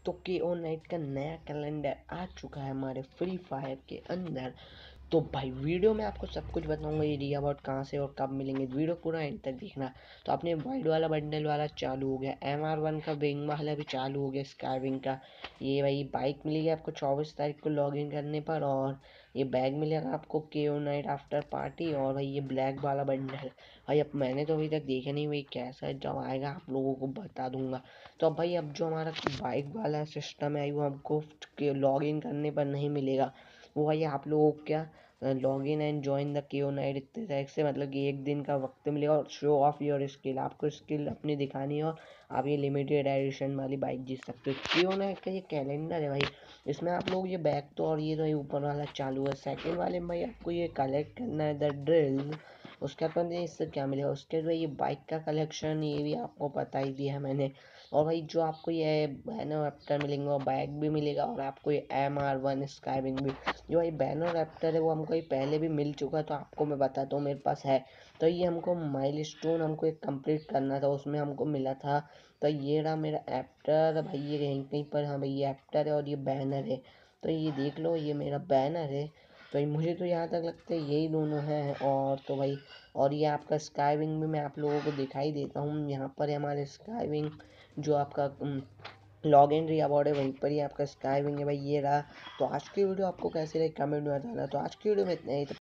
तो KO night का नया कैलेंडर आ चुका है हमारे फ्री फायर के अंदर। तो भाई वीडियो में आपको सब कुछ बताऊंगा ये री अबाउट कहाँ से और कब मिलेंगे, वीडियो पूरा एंड तक देखना। तो आपने वाइड वाला बंडल वाला चालू हो गया, MR1 का विंग वाला भी चालू हो गया, स्काईविंग का। ये भाई बाइक मिलेगी आपको 24 तारीख को लॉग इन करने पर, और ये बैग मिलेगा आपको KO नाइट आफ्टर पार्टी। और भाई ये ब्लैक वाला बंडल भाई अब मैंने तो अभी तक देखा नहीं भाई कैसा है, जब आएगा आप लोगों को बता दूंगा। तो अब भाई अब जो हमारा बाइक वाला सिस्टम है वो हमको लॉग इन करने पर नहीं मिलेगा। वो भाई आप लोगों को क्या log in and join the KO night इतने टैग से, मतलब कि 1 दिन का वक्त मिलेगा और शो ऑफ योर स्किल, आपको स्किल अपनी दिखानी है और आप ये लिमिटेड एडिशन वाली बाइक जीत सकते हो। KO नाइट का ये कैलेंडर है भाई, इसमें आप लोग ये बैग तो और ये तो ऊपर वाला चालू है। सेकंड वाले में भाई आपको ये कलेक्ट करना है द ड्रिल। उसके बाद इससे क्या मिलेगा, उसके बाद ये बाइक का कलेक्शन ये भी आपको पता ही दिया है मैंने। और भाई जो आपको ये बैनर रैप्टर मिलेंगे और बैग भी मिलेगा, और आपको ये MR1 स्काईविंग भी। जो भाई बैनर रैप्टर है वो हमको ये पहले भी मिल चुका है, तो आपको मैं बताता हूँ मेरे पास है। तो ये हमको माइलस्टोन हमको एक कंप्लीट करना था, उसमें हमको मिला था। तो ये रहा मेरा एप्टर भाई, ये कहीं कहीं पर, हाँ भाई ये एप्टर है और ये बैनर है। तो ये देख लो ये मेरा बैनर है। तो ये मुझे तो यहाँ तक लगता है यही दोनों हैं। और तो भाई और ये आपका स्काईविंग भी मैं आप लोगों को दिखाई देता हूँ, यहाँ पर है हमारे स्काईविंग जो आपका लॉग इन री अबाउट है, वहीं पर ही आपका स्काईविंग है भाई, ये रहा। तो आज की वीडियो आपको कैसी लगी कमेंट में बताना। तो आज की वीडियो में इतना ही।